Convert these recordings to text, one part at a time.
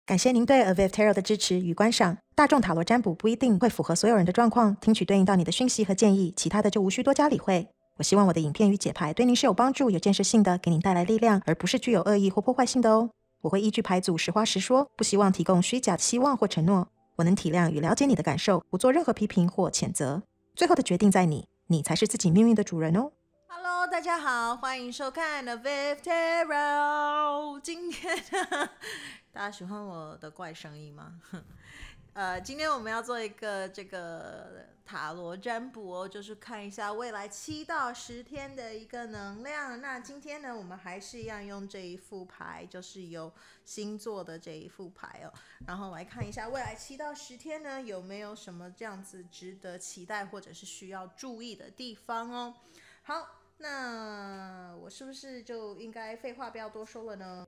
感谢您对 Aviv Tarot 的支持与观赏。大众塔罗占卜不一定会符合所有人的状况，听取对应到你的讯息和建议，其他的就无需多加理会。我希望我的影片与解牌对您是有帮助、有建设性的，给您带来力量，而不是具有恶意或破坏性的哦。我会依据牌组实话实说，不希望提供虚假的希望或承诺。我能体谅与了解你的感受，不做任何批评或谴责。最后的决定在你，你才是自己命运的主人哦。 Hello， 大家好，欢迎收看 Aviv Tarot。今天大家喜欢我的怪声音吗？今天我们要做一个这个塔罗占卜哦，就是看一下未来7到10天的一个能量。那今天呢，我们还是一样用这一副牌，就是有星座的这一副牌哦。然后来看一下未来7到10天呢，有没有什么这样子值得期待或者是需要注意的地方哦。好。那我是不是就应该废话不要多说了呢？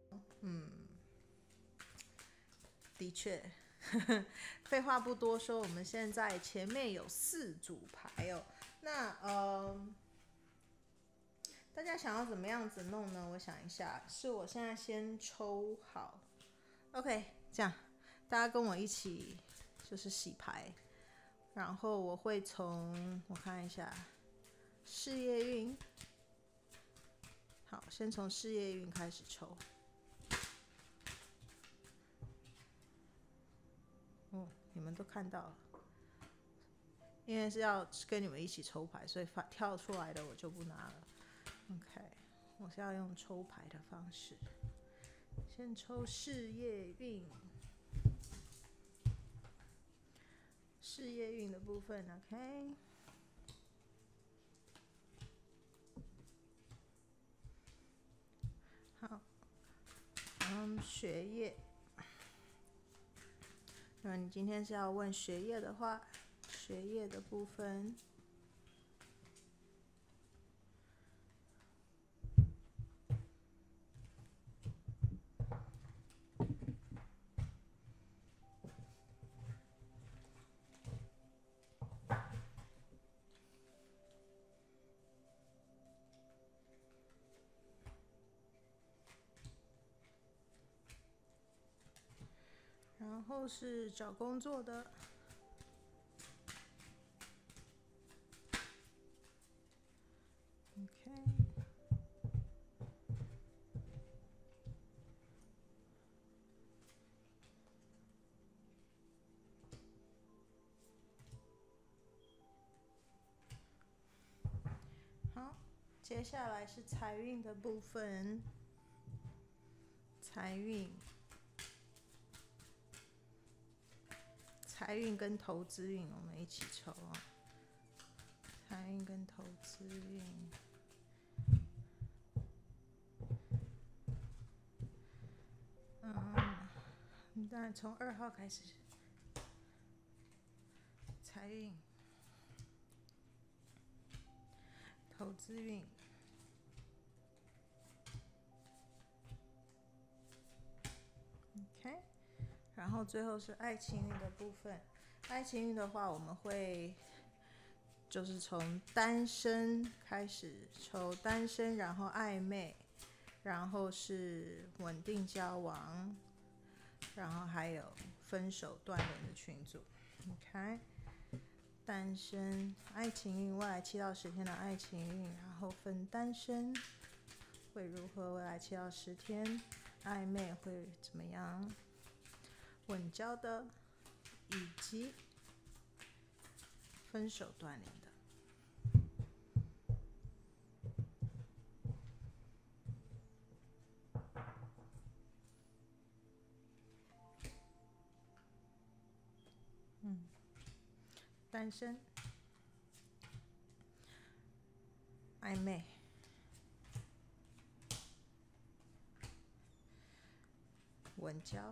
的确，废话不多说，我们现在前面有4组牌哦。那大家想要怎么样子弄呢？我想一下，是我现在先抽好 ，OK， 这样大家跟我一起就是洗牌，然后我会从我看一下事业运。好，先从事业运开始抽。你们都看到了，因为是要跟你们一起抽牌，所以跳出来的我就不拿了。OK， 我是要用抽牌的方式，先抽事业运。事业运的部分 ，OK。好，学业。那你今天是要问学业的话，学业的部分。然后是找工作的。OK。好，接下来是财运的部分。财运跟投资运，我们一起抽啊。财运跟投资运。当然从2号开始。财运，投资运。OK， 然后最后是爱情运的部分。爱情运的话，我们会就是从单身开始抽单身，然后暧昧，然后是稳定交往，然后还有分手断联的群组。OK， 单身爱情运，未来7到10天的爱情运，然后分单身会如何，未来7到10天暧昧会怎么样，稳交的，以及分手断联的。单身、暧昧、稳交，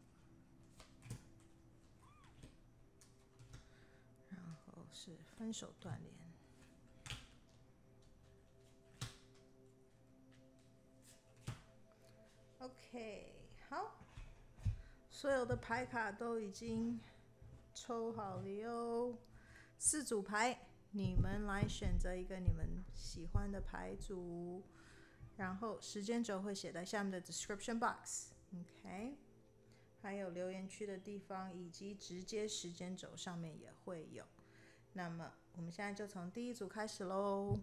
然后是分手断联。OK， 好，所有的牌卡都已经抽好了哟。4组牌，你们来选择一个你们喜欢的牌组，然后时间轴会写在下面的 description box。OK， 还有留言区的地方，以及直接时间轴上面也会有。那么我们现在就从第一组开始咯。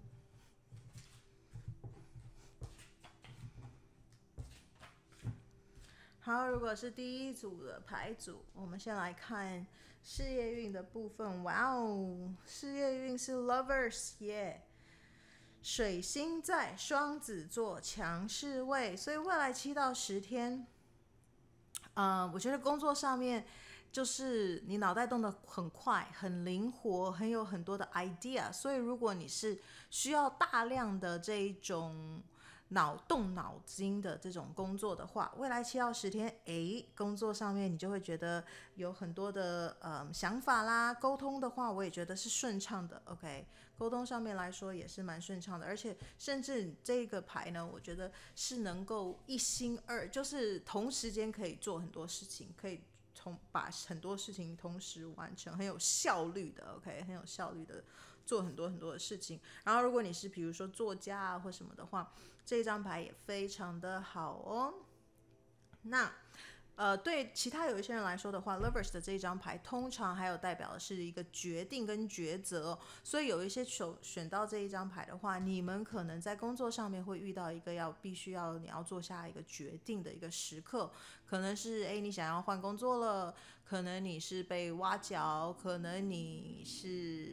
好，如果是第一组的牌组，我们先来看事业运的部分。哇哦，事业运是 Lovers 耶、水星在双子座强势位，所以未来7到10天，我觉得工作上面就是你脑袋动得很快、很灵活、很有很多的 idea， 所以如果你是需要大量的这一种动脑筋的这种工作的话，未来7到10天，工作上面你就会觉得有很多的想法啦。沟通的话，我也觉得是顺畅的。OK， 沟通上面来说也是蛮顺畅的，而且甚至这个牌呢，我觉得是能够一心二，就是同时间可以做很多事情，可以把很多事情同时完成，很有效率的。OK， 很有效率的做很多很多的事情。然后如果你是比如说作家啊或什么的话，这张牌也非常的好哦。那对其他有一些人来说的话 ，Lovers 的这一张牌通常还有代表的是一个决定跟抉择，所以有一些选到这一张牌的话，你们可能在工作上面会遇到一个你要做下一个决定的一个时刻，可能是你想要换工作了，可能你是被挖角，可能你是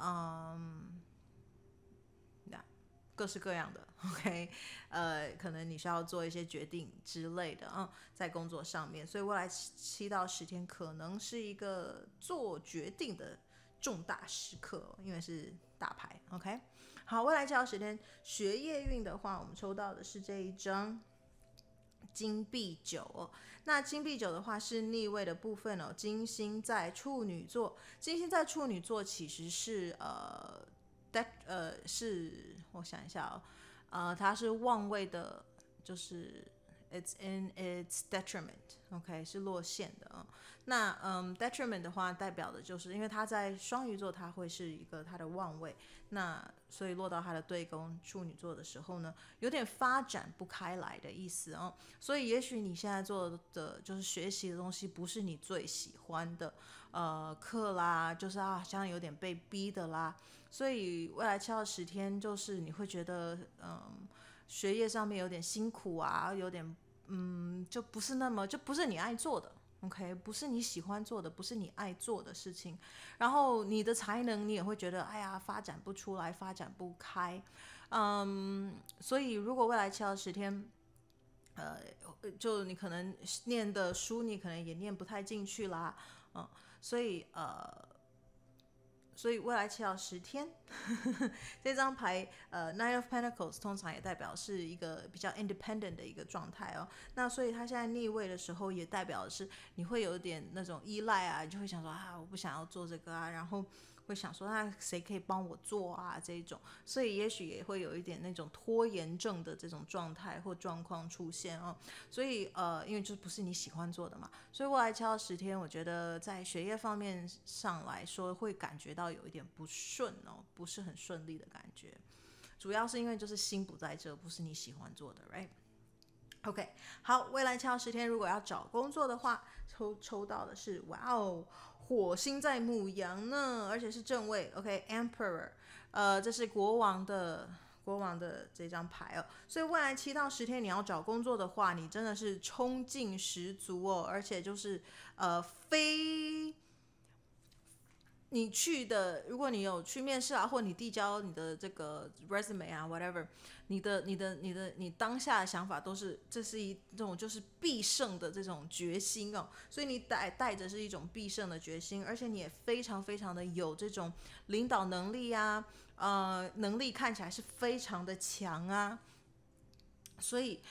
各式各样的 ，OK， 可能你需要做一些决定之类的，在工作上面，所以未来7到10天可能是一个做决定的重大时刻，因为是大牌 ，OK。好，未来7到10天学业运的话，我们抽到的是这一张金币9哦。那金币9的话是逆位的部分哦，金星在处女座，金星在处女座其实是是我想一下它是旺位的，就是 it's in its detriment，OK， 是落线的那detriment 的话，代表的就是因为它在双鱼座，它会是一个它的旺位，那所以落到它的对宫处女座的时候呢，有点发展不开来的意思所以也许你现在做的就是学习的东西不是你最喜欢的课啦，就是好像有点被逼的啦。所以未来7到10天，就是你会觉得，学业上面有点辛苦啊，有点，就不是你爱做的 ，OK， 不是你喜欢做的，不是你爱做的事情。然后你的才能，你也会觉得，哎呀，发展不出来，发展不开，所以如果未来7到10天，就你可能念的书，你可能也念不太进去啦，所以未来7到10天这张牌Nine of Pentacles 通常也代表是一个比较 independent 的一个状态那所以它现在逆位的时候也代表的是你会有点那种依赖啊，你就会想说我不想要做这个然后会想说那谁可以帮我做这一种，所以也许也会有一点那种拖延症的这种状态或状况出现所以因为就不是你喜欢做的嘛，所以未来7到10天我觉得在学业方面上来说会感觉到有一点不顺不是很顺利的感觉，主要是因为就是心不在这，不是你喜欢做的 right。OK， 好，未来7到10天，如果要找工作的话，抽到的是哇哦，火星在牡羊呢，而且是正位 ，OK，Emperor，这是国王的这张牌所以未来7到10天你要找工作的话，你真的是冲劲十足而且就是你去的，如果你有去面试或你递交你的这个 resume whatever， 你当下的想法都是这是这种就是必胜的这种决心所以你带着是一种必胜的决心，而且你也非常非常的有这种领导能力能力看起来是非常的强所以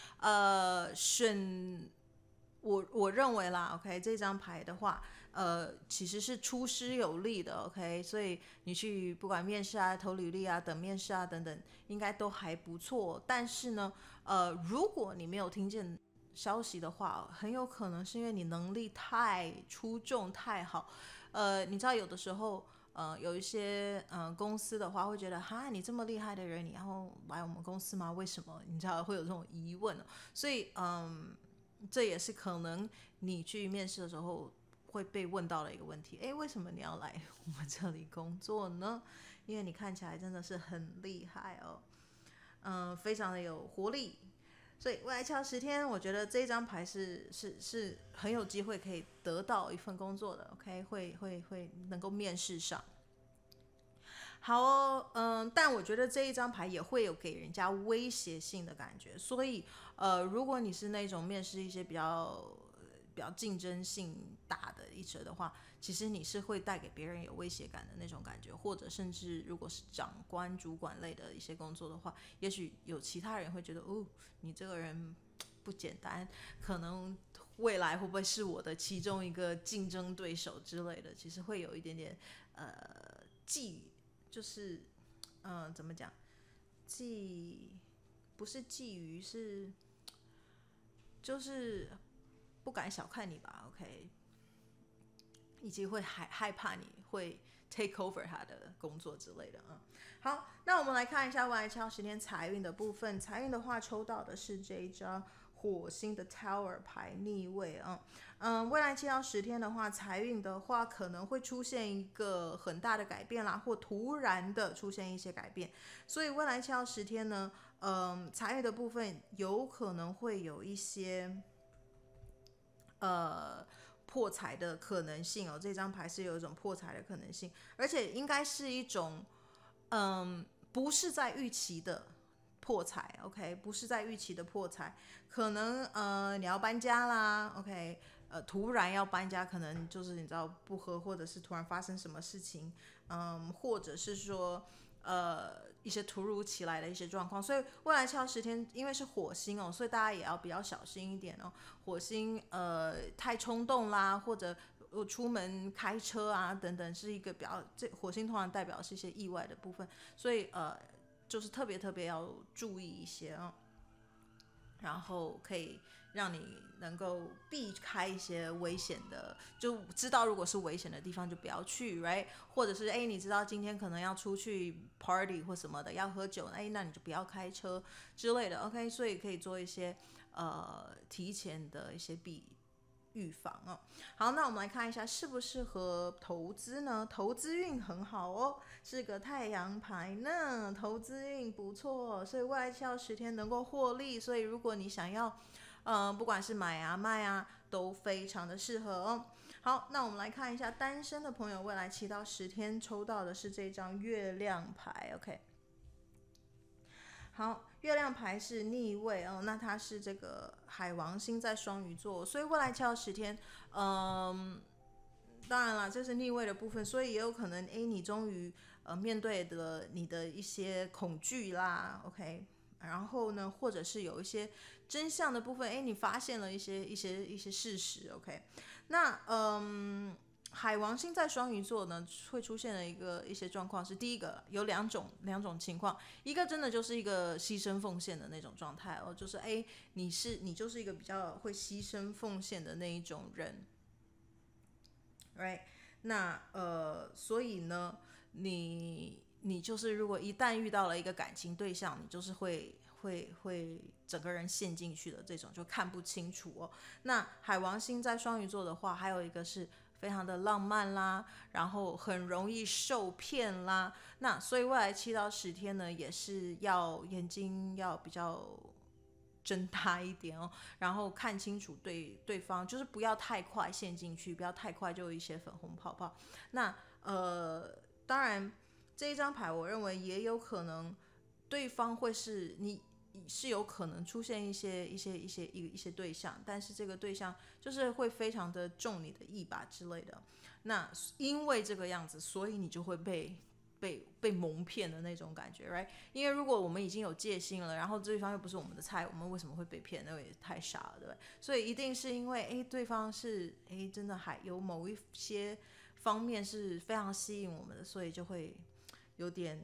我认为啦 ，OK， 这张牌的话，其实是出师有力的 ，OK， 所以你去不管面试投履历等面试等等，应该都还不错。但是呢，如果你没有听见消息的话，很有可能是因为你能力太出众太好，你知道有的时候。有一些公司的话会觉得你这么厉害的人，你要来我们公司吗？为什么？你知道会有这种疑问所以这也是可能你去面试的时候会被问到的一个问题。为什么你要来我们这里工作呢？因为你看起来真的是很厉害哦，非常的有活力。所以未来敲10天，我觉得这一张牌是很有机会可以得到一份工作的 ，OK， 会能够面试上。好哦，但我觉得这一张牌也会有给人家威胁性的感觉，所以如果你是那种面试一些比较竞争性大的一些的话，其实你是会带给别人有威胁感的那种感觉，或者甚至如果是长官主管类的一些工作的话，也许有其他人会觉得你这个人不简单，可能未来会不会是我的其中一个竞争对手之类的，其实会有一点点就是怎么讲，不是觊觎，是就是不敢小看你吧 ，OK， 以及会害怕你会 take over 他的工作之类的好，那我们来看一下未来敲10天财运的部分。财运的话，抽到的是这一张火星的 Tower 牌逆位未来7到10天的话，财运的话可能会出现一个很大的改变啦，或突然的出现一些改变。所以未来7到10天呢，财运的部分有可能会有一些破财的可能性这张牌是有一种破财的可能性，而且应该是一种不是在预期的破财 ，OK， 不是在预期的破财，可能你要搬家啦 ，OK， 突然要搬家，可能就是你知道不合，或者是突然发生什么事情，或者是说一些突如其来的一些状况，所以未来7到10天，因为是火星所以大家也要比较小心一点火星太冲动啦，或者我出门开车啊等等，是一个比较火星通常代表是一些意外的部分，所以就是特别要注意一些然后可以让你能够避开一些危险的，就知道如果是危险的地方就不要去 ，right？ 或者是你知道今天可能要出去 party 或什么的，要喝酒，那你就不要开车之类的 ，OK？ 所以可以做一些提前的一些预防好，那我们来看一下适不适合投资呢？投资运很好是个太阳牌呢，投资运不错，所以未来7到10天能够获利。所以如果你想要不管是买啊卖啊，都非常的适合好，那我们来看一下单身的朋友，未来7到10天抽到的是这张月亮牌 ，OK。好，月亮牌是逆位那它是这个海王星在双鱼座，所以未来7到10天，当然啦，这是逆位的部分，所以也有可能你终于面对了你的一些恐惧啦 ，OK， 然后呢，或者是有一些真相的部分，你发现了一些事实 ，OK， 那海王星在双鱼座呢，会出现的一些状况是，第一个有两种情况，一个真的就是一个牺牲奉献的那种状态就是你就是一个比较会牺牲奉献的那一种人 ，right？ 那所以呢，你就是如果一旦遇到了一个感情对象，你就是会整个人陷进去的这种，就看不清楚那海王星在双鱼座的话，还有一个是非常的浪漫啦，然后很容易受骗啦。那所以未来7到10天呢，也是要眼睛要比较睁大一点然后看清楚对方，就是不要太快陷进去，不要太快就有一些粉红泡泡。那当然这一张牌，我认为也有可能对方会是你。是有可能出现一些对象，但是这个对象就是会非常的中你的意吧之类的。那因为这个样子，所以你就会被蒙骗的那种感觉 ，right？ 因为如果我们已经有戒心了，然后对方又不是我们的菜，我们为什么会被骗？那也太傻了，对不对？所以一定是因为对方是真的还有某一些方面是非常吸引我们的，所以就会有点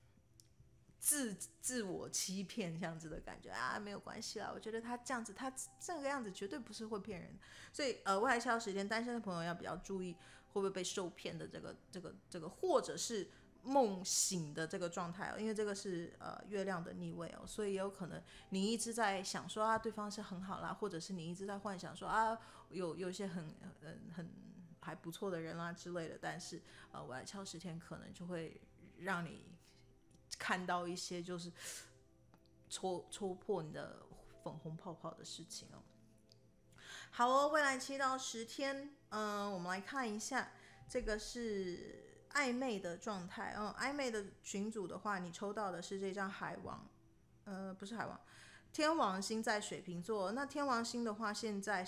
自我欺骗这样子的感觉没有关系啦，我觉得他这样子，他这个样子绝对不是会骗人的，所以未来7到10天单身的朋友要比较注意会不会被受骗的这个，或者是梦醒的这个状态哦，因为这个是月亮的逆位哦，所以也有可能你一直在想说对方是很好啦，或者是你一直在幻想说有一些很还不错的人啦之类的，但是我来敲10天可能就会让你看到一些就是戳破你的粉红泡泡的事情哦。好哦，未来7到10天，我们来看一下，这个是暧昧的状态。暧昧的群组的话，你抽到的是这张海王，不是海王，天王星在水瓶座。那天王星的话，现在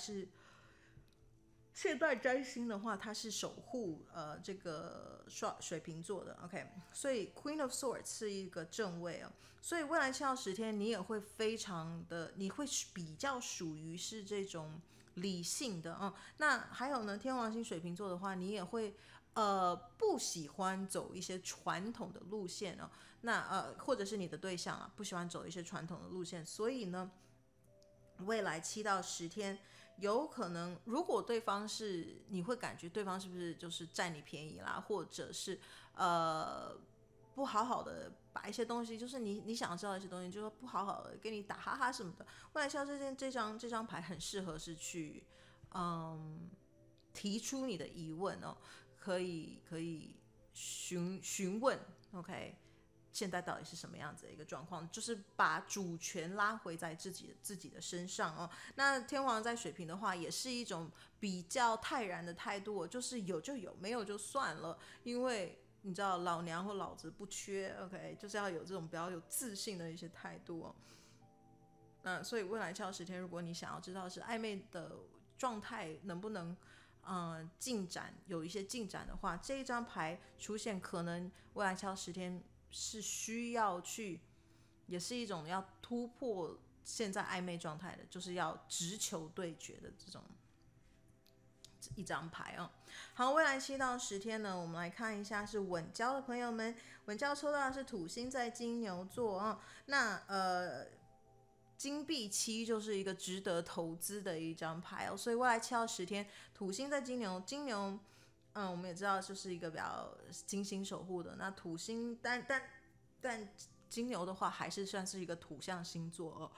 占星的话，它是守护这个水瓶座的 ，OK， 所以 Queen of Swords 是一个正位哦，所以未来7到10天，你也会非常的，你会比较属于是这种理性的那还有呢，天王星水瓶座的话，你也会不喜欢走一些传统的路线哦，那或者是你的对象不喜欢走一些传统的路线，所以呢，未来7到10天。有可能，如果对方是，你会感觉对方是不是就是占你便宜啦，或者是不好好的把一些东西，就是你想知道一些东西，就是不好好的给你打哈哈什么的。未来像这张牌很适合是去提出你的疑问哦，可以询问 ，OK。现在到底是什么样子的一个状况？就是把主权拉回在自己的身上哦。那天王在水瓶的话，也是一种比较泰然的态度就是有就有，没有就算了。因为你知道，老娘或老子不缺 ，OK， 就是要有这种比较有自信的一些态度哦。所以未来7到10天，如果你想要知道是暧昧的状态能不能进展，有一些进展的话，这一张牌出现，可能未来7到10天。是需要去，也是一种要突破现在暧昧状态的，就是要直球对决的这种一张牌哦。好，未来7到10天呢，我们来看一下是稳交的朋友们，稳交抽到的是土星在金牛座哦。那金币7就是一个值得投资的一张牌哦，所以未来7到10天，土星在金牛。我们也知道就是一个比较金星守护的，那土星，但金牛的话还是算是一个土象星座哦，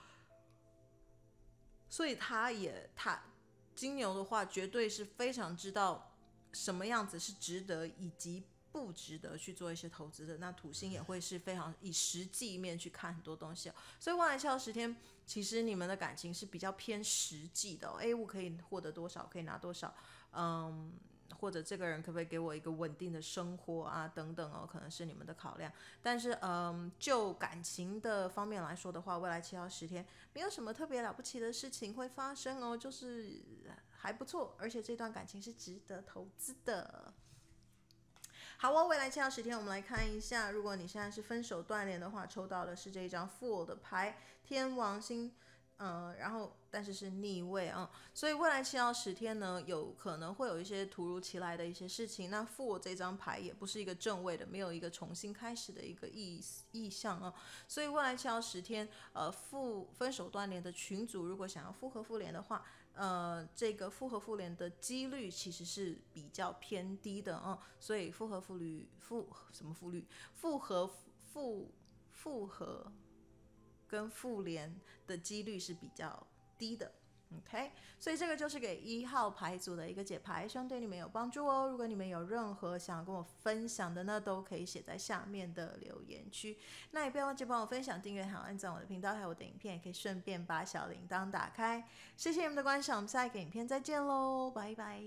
所以金牛的话绝对是非常知道什么样子是值得以及不值得去做一些投资的。那土星也会是非常以实际面去看很多东西所以未来7到10天，其实你们的感情是比较偏实际的我可以获得多少，可以拿多少，或者这个人可不可以给我一个稳定的生活等等可能是你们的考量。但是就感情的方面来说的话，未来7到10天没有什么特别了不起的事情会发生就是还不错，而且这段感情是值得投资的。好未来7到10天，我们来看一下，如果你现在是分手断联的话，抽到的是这一张 Fool 的牌，天王星。然后但是是逆位所以未来7到10天呢，有可能会有一些突如其来的一些事情。那Fool这张牌也不是一个正位的，没有一个重新开始的一个意象所以未来7到10天，分手断联的群组，如果想要复合复联的话，这个复合复联的几率其实是比较偏低的所以复合跟复联的几率是比较低的 OK， 所以这个就是给1号牌组的一个解牌，希望对你们有帮助如果你们有任何想要跟我分享的呢，都可以写在下面的留言区。那也不要忘记帮我分享、订阅还有按赞我的频道还有我的影片，也可以顺便把小铃铛打开。谢谢你们的观赏，我们下一个影片再见喽，拜拜。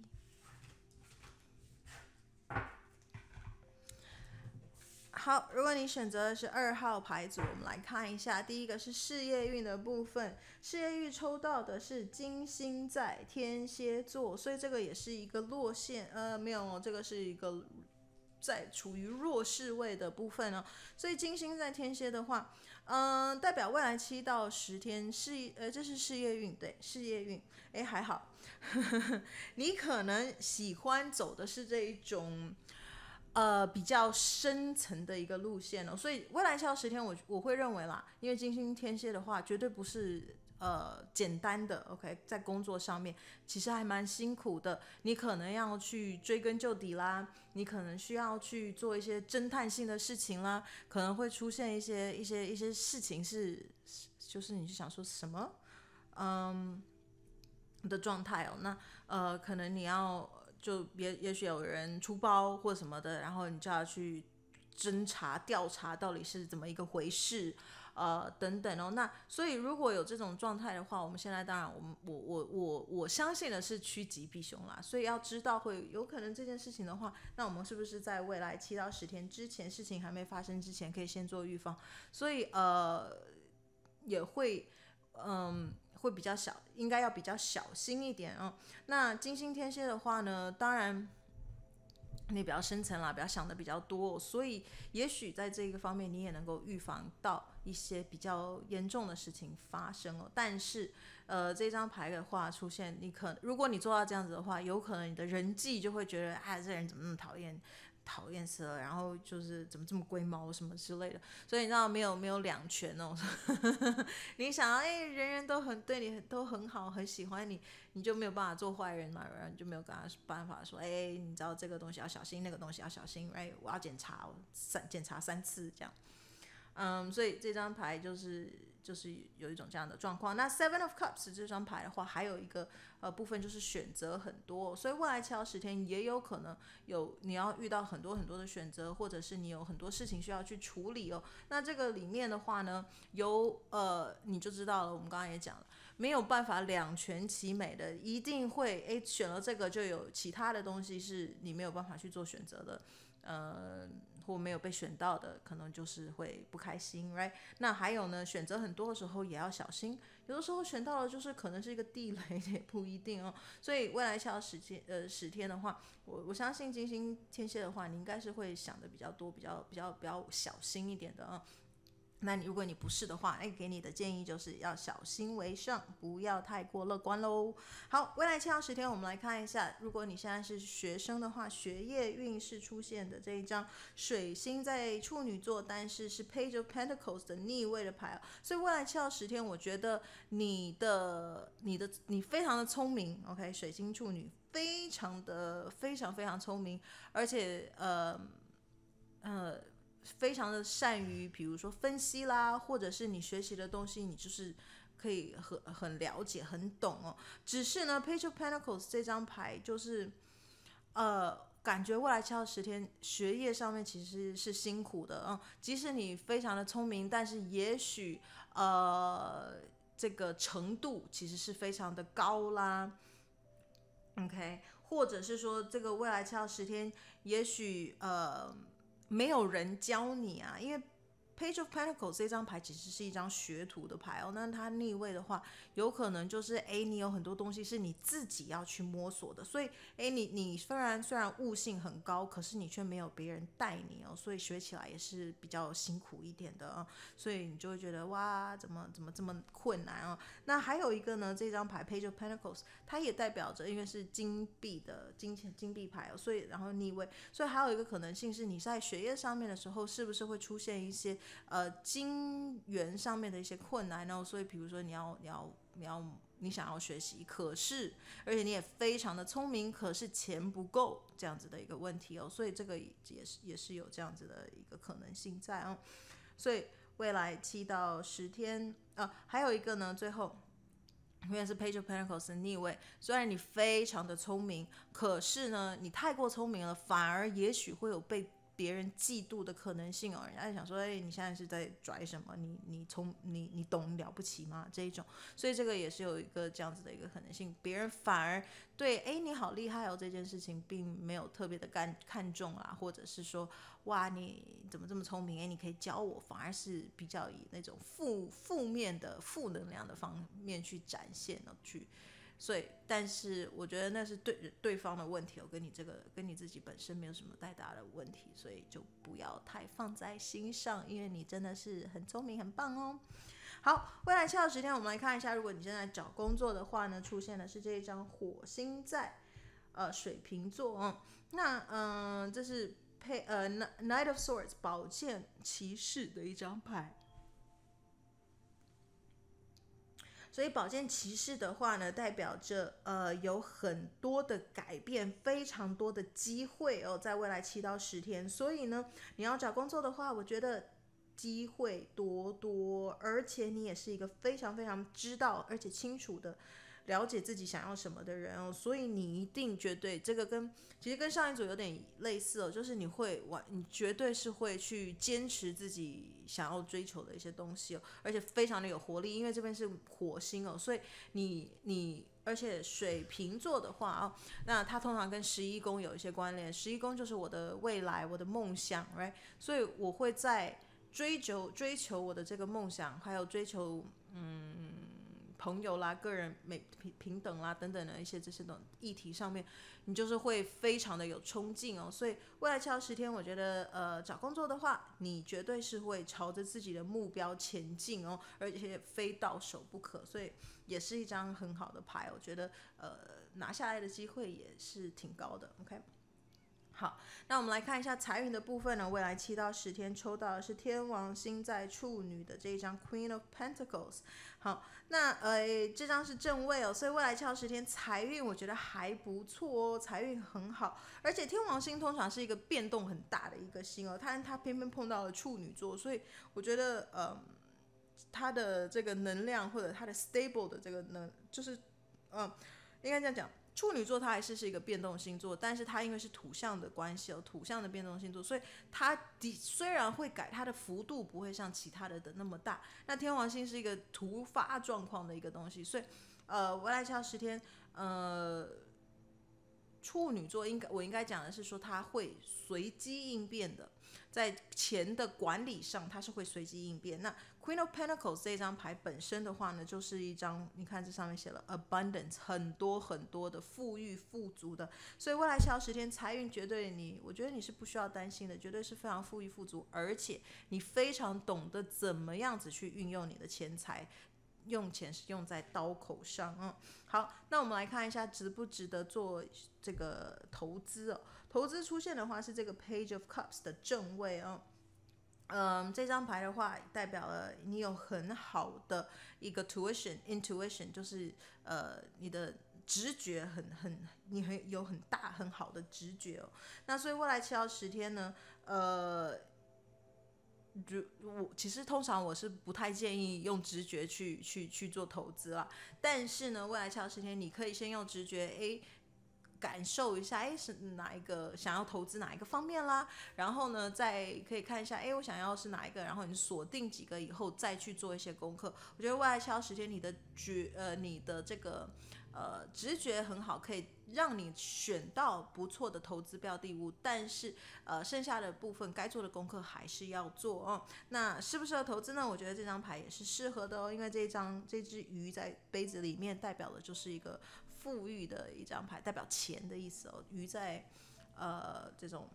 好，如果你选择的是2号牌组，我们来看一下，第一个是事业运的部分，事业运抽到的是金星在天蝎座，所以这个也是一个落线，没有，这个是一个在处于弱势位的部分所以金星在天蝎的话，代表未来7到10天这是事业运，对，事业运，还好，你可能喜欢走的是这一种。比较深层的一个路线所以未来7到10天我会认为啦，因为金星天蝎的话绝对不是简单的 OK， 在工作上面其实还蛮辛苦的，你可能要去追根究底啦，你可能需要去做一些侦探性的事情啦，可能会出现一些事情就是你是想说什么的状态哦，那可能你要就也许有人出包或什么的，然后你就要去侦查调查到底是怎么一个回事，等等哦。那所以如果有这种状态的话，我们现在当然我相信的是趋吉避凶啦。所以要知道会有可能这件事情的话，那我们是不是在未来7到10天之前，事情还没发生之前，可以先做预防？所以也会会比较小，应该要比较小心一点哦。那金星天蝎的话呢，当然你比较深层啦，比较想的比较多，所以也许在这个方面你也能够预防到一些比较严重的事情发生哦。但是这张牌的话出现，如果你做到这样子的话，有可能你的人际就会觉得，哎，这人怎么那么讨厌死了，然后就是怎么这么龟毛什么之类的，所以你知道没有两全哦。你想要人人都对你都很好，很喜欢你，你就没有办法做坏人嘛，然后你就没有办法说，你知道这个东西要小心，那个东西要小心，我要检查3次这样。所以这张牌就是有一种这样的状况。那 Seven of Cups 这张牌的话，还有一个部分就是选择很多，所以未来7到10天也有可能你要遇到很多很多的选择，或者是你有很多事情需要去处理哦。那这个里面的话呢，你就知道了，我们刚刚也讲了，没有办法两全其美的，一定会选了这个就有其他的东西是你没有办法去做选择的。或没有被选到的，可能就是会不开心 ，right？ 那还有呢，选择很多的时候也要小心，有的时候选到了就是可能是一个地雷，也不一定哦。所以未来7到10天的话，我相信金星天蝎的话，你应该是会想的比较多，比较小心一点的啊。那如果你不是的话，给你的建议就是要小心为上，不要太过乐观喽。好，未来7到10天，我们来看一下，如果你现在是学生的话，学业运势出现的这一张水星在处女座，但是是 Page of Pentacles 的逆位的牌，所以未来7到10天，我觉得你非常的聪明 ，OK， 水星处女非常非常聪明，而且非常的善于，比如说分析啦，或者是你学习的东西，你就是可以很了解、很懂哦。只是呢，Page of Pentacles 这张牌就是感觉未来7到10天学业上面其实是辛苦的，即使你非常的聪明，但是也许这个程度其实是非常的高啦。OK， 或者是说这个未来7到10天，也许没有人教你啊，因为 Page of Pentacles 这张牌其实是一张学徒的牌哦。那它逆位的话，有可能就是你有很多东西是你自己要去摸索的，所以你虽然悟性很高，可是你却没有别人带你哦，所以学起来也是比较辛苦一点的哦。所以你就会觉得哇，怎么这么困难哦。那还有一个呢，这张牌 Page of Pentacles 它也代表着，因为是金币牌哦，所以然后逆位，所以还有一个可能性是你在学业上面的时候，是不是会出现一些金源上面的一些困难呢？所以比如说你想要学习，可是而且你也非常的聪明，可是钱不够这样子的一个问题哦，所以这个也是有这样子的一个可能性在哦。所以未来7到10天，还有一个呢，最后因为是 Page of Pentacles 的逆位，虽然你非常的聪明，可是呢，你太过聪明了，反而也许会有被别人嫉妒的可能性哦。人家想说，你现在是在拽什么？你懂了不起吗？这一种，所以这个也是有一个这样子的一个可能性，别人反而对你好厉害哦这件事情并没有特别的看重啦，或者是说哇你怎么这么聪明？你可以教我，反而是比较以那种负面的负能量的方面去展现哦，所以，但是我觉得那是对方的问题哦，跟你自己本身没有什么太大的问题，所以就不要太放在心上，因为你真的是很聪明很棒哦。好，未来7到10天，我们来看一下，如果你现在找工作的话呢，出现的是这一张火星在水瓶座哦。那这是Knight of Swords 宝剑骑士的一张牌。 所以宝剑骑士的话呢，代表着有很多的改变，非常多的机会哦，在未来7到10天。所以呢，你要找工作的话，我觉得机会多多，而且你也是一个非常非常知道而且清楚的了解自己想要什么的人哦，所以你一定绝对这个其实跟上一组有点类似哦，就是你绝对是会去坚持自己想要追求的一些东西哦，而且非常的有活力，因为这边是火星哦，所以而且水瓶座的话哦，那它通常跟11宫有一些关联，11宫就是我的未来，我的梦想 ，right？ 所以我会在追求我的这个梦想，还有追求朋友啦、个人平等啦等等的一些这些种议题上面，你就是会非常的有冲劲哦。所以未来7到10天，我觉得找工作的话，你绝对是会朝着自己的目标前进哦，而且非到手不可。所以也是一张很好的牌，我觉得拿下来的机会也是挺高的。OK。好，那我们来看一下财运的部分呢。未来7到10天抽到的是天王星在处女的这一张 Queen of Pentacles。好，那这张是正位哦，所以未来7到10天财运我觉得还不错哦，财运很好。而且天王星通常是一个变动很大的一个星哦，它偏偏碰到了处女座，所以我觉得它的这个能量或者它的 stable 的这个就是应该这样讲。处女座它还是一个变动星座，但是它因为是土象的关系哦，土象的变动星座，所以它虽然会改，它的幅度不会像其他的那么大。那天王星是一个突发状况的一个东西，所以未来7到10天，处女座我应该讲的是说，它会随机应变的，在钱的管理上，它是会随机应变。那 Queen of Pentacles 这张牌本身的话呢，就是一张，你看这上面写了 abundance， 很多很多的富裕富足的，所以未来7到10天财运绝对我觉得你是不需要担心的，绝对是非常富裕富足，而且你非常懂得怎么样子去运用你的钱财。用钱是用在刀口上。好，那我们来看一下值不值得做这个投资哦。投资出现的话是这个 Page of Cups 的正位哦。这张牌的话代表了你有很好的一个 intuition， 就是你的直觉你有很大很好的直觉哦。那所以未来7到10天呢，其实通常我是不太建议用直觉去做投资啦，但是呢，未来7到10天你可以先用直觉，感受一下，是哪一个想要投资哪一个方面啦，然后呢，再可以看一下，我想要是哪一个，然后你锁定几个以后再去做一些功课。我觉得未来7到10天你的这个直觉很好，可以让你选到不错的投资标的物，但是剩下的部分该做的功课还是要做哦。那适不适合投资呢？我觉得这张牌也是适合的哦，因为这只鱼在杯子里面代表的就是一个富裕的一张牌，代表钱的意思哦。鱼在这种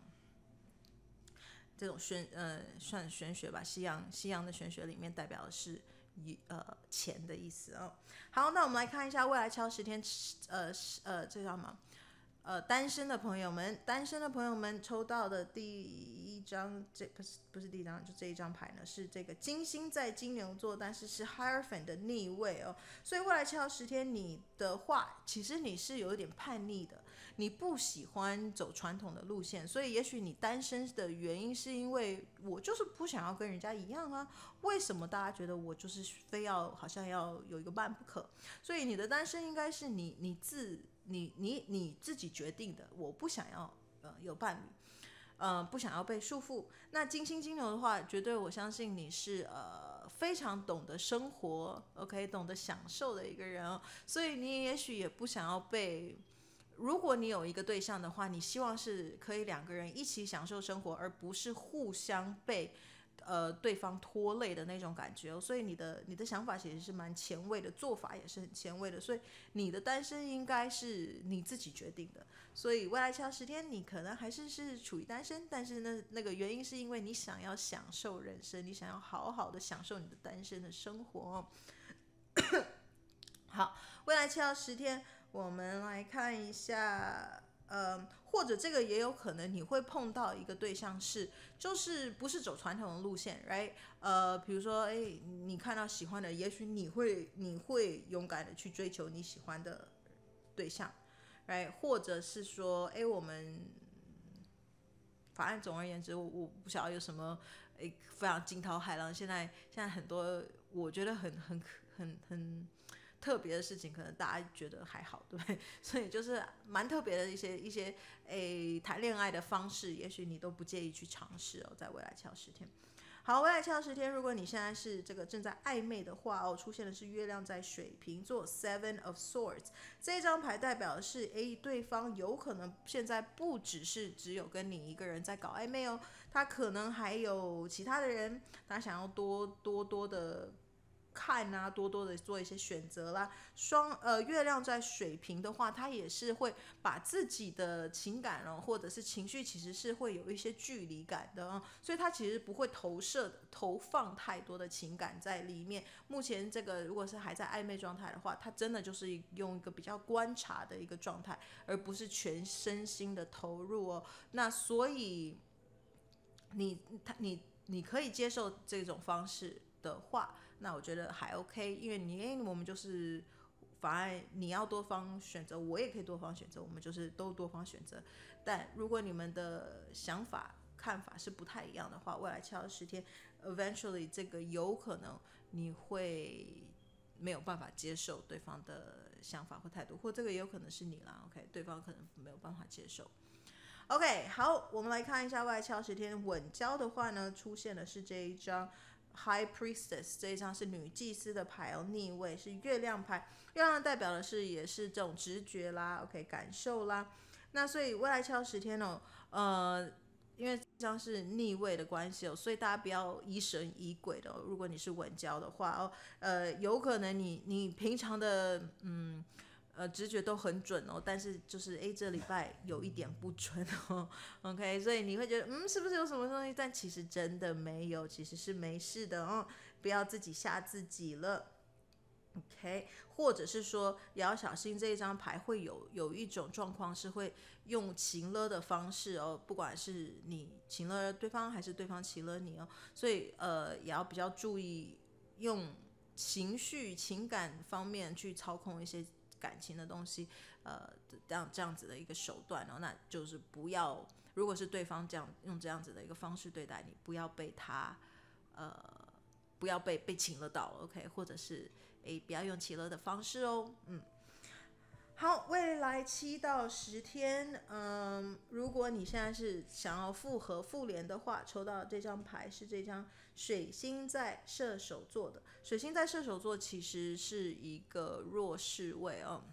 算玄学吧，西洋的玄学里面代表的是钱的意思哦。好，那我们来看一下未来7到10天，这叫什么？单身的朋友们抽到的第一张，这不是第一张，就这一张牌呢，是这个金星在金牛座，但是是 Hierophant 的逆位哦。所以未来7到10天，你的话，其实你是有一点叛逆的，你不喜欢走传统的路线，所以也许你单身的原因是因为我就是不想要跟人家一样啊。为什么大家觉得我就是非要好像要有一个伴不可？所以你的单身应该是你自己决定的，我不想要有伴侣，不想要被束缚。那金星金牛的话，绝对我相信你是非常懂得生活 ，OK， 懂得享受的一个人哦。所以你也许也不想要被。如果你有一个对象的话，你希望是可以2个人一起享受生活，而不是互相被对方拖累的那种感觉哦。所以你的想法其实是蛮前卫的，做法也是很前卫的，所以你的单身应该是你自己决定的。所以未来7到10天你可能还是处于单身，但是那个原因是因为你想要享受人生，你想要好好的享受你的单身的生活哦。好，未来7到10天我们来看一下或者这个也有可能你会碰到一个对象是，就是不是走传统的路线 ，right？比如说，你看到喜欢的，也许你会勇敢的去追求你喜欢的对象，right？或者是说，我们反正总而言之，我不晓得有什么非常惊涛骇浪。现在很多我觉得很特别的事情，可能大家觉得还好，对不对？所以就是蛮特别的一些谈恋爱的方式，也许你都不介意去尝试哦，在未来7到10天。好，未来7到10天，如果你现在是这个正在暧昧的话哦，出现的是月亮在水瓶座 Seven of Swords 这一张牌，代表的是对方有可能现在不只有跟你一个人在搞暧昧哦，他可能还有其他的人，他想要多的看啊，多的做一些选择啦。月亮在水瓶的话，它也是会把自己的情感或者是情绪，其实是会有一些距离感的所以它其实不会投放太多的情感在里面。目前这个如果是还在暧昧状态的话，它真的就是用一个比较观察的一个状态，而不是全身心的投入哦。那所以你可以接受这种方式的话，那我觉得还 OK， 因为我们就是反正你要多方选择，我也可以多方选择，我们就是都多方选择。但如果你们的想法看法是不太一样的话，未来7到10天 eventually 这个有可能你会没有办法接受对方的想法或态度，或这个也有可能是你啦 OK， 对方可能没有办法接受。OK， 好，我们来看一下未来7到10天稳交的话呢，出现的是这一张High Priestess， 这一张是女祭司的牌哦，逆位是月亮牌，月亮代表的是也是这种直觉啦 ，OK 感受啦。那所以未来7到10天哦，因为这张是逆位的关系哦，所以大家不要疑神疑鬼的哦。如果你是稳交的话哦，有可能你平常的直觉都很准哦，但是就是这礼拜有一点不准哦，OK， 所以你会觉得是不是有什么东西？但其实真的没有，其实是没事的哦，不要自己吓自己了。OK， 或者是说也要小心这一张牌会有一种状况是会用情勒的方式哦，不管是你情勒对方还是对方情勒你哦，所以也要比较注意用情绪情感方面去操控一些感情的东西，这样子的一个手段哦，那就是不要，如果是对方用这样子的一个方式对待你，不要被他不要被情勒到 OK， 或者是不要用情勒的方式哦，好，未来7到10天，如果你现在是想要复合复联的话，抽到这张牌是这张水星在射手座的。水星在射手座其实是一个弱势位哦，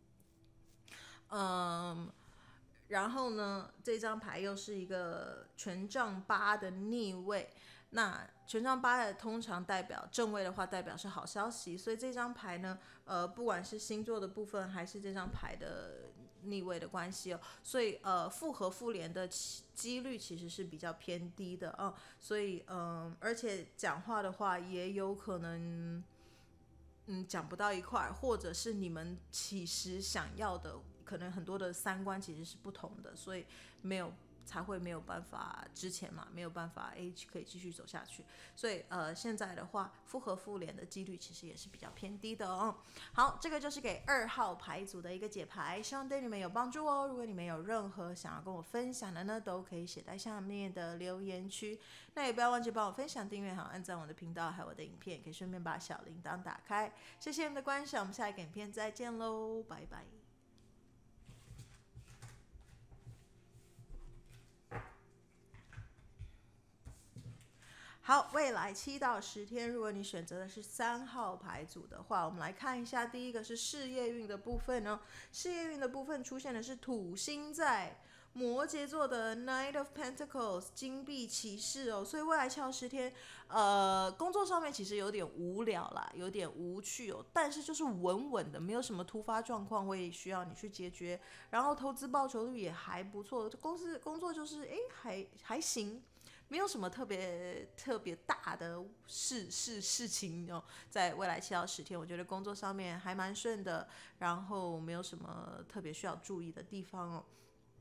然后呢，这张牌又是一个权杖8的逆位。那权杖8通常代表正位的话，代表是好消息，所以这张牌呢，不管是星座的部分，还是这张牌的逆位的关系哦，所以复合复联的几率其实是比较偏低的哦，所以而且讲话的话也有可能讲不到一块，或者是你们其实想要的可能很多的三观其实是不同的，所以才会没有办法，之前嘛没有办法可以继续走下去，所以现在的话复合复联的几率其实也是比较偏低的哦。好，这个就是给2号牌组的一个解牌，希望对你们有帮助哦。如果你们有任何想要跟我分享的呢，都可以写在下面的留言区，那也不要忘记帮我分享订阅好按赞我的频道还有我的影片，可以顺便把小铃铛打开。谢谢你们的观赏，我们下一个影片再见喽，拜拜。好，未来7到10天，如果你选择的是3号牌组的话，我们来看一下，第一个是事业运的部分哦。事业运的部分出现的是土星在摩羯座的 Knight of Pentacles 金币骑士哦，所以未来7到10天，工作上面其实有点无聊啦，有点无趣哦，但是就是稳稳的，没有什么突发状况会需要你去解决，然后投资报酬率也还不错，工作就是还行。没有什么特别大的事情哦，在未来7到10天，我觉得工作上面还蛮顺的，然后没有什么特别需要注意的地方哦。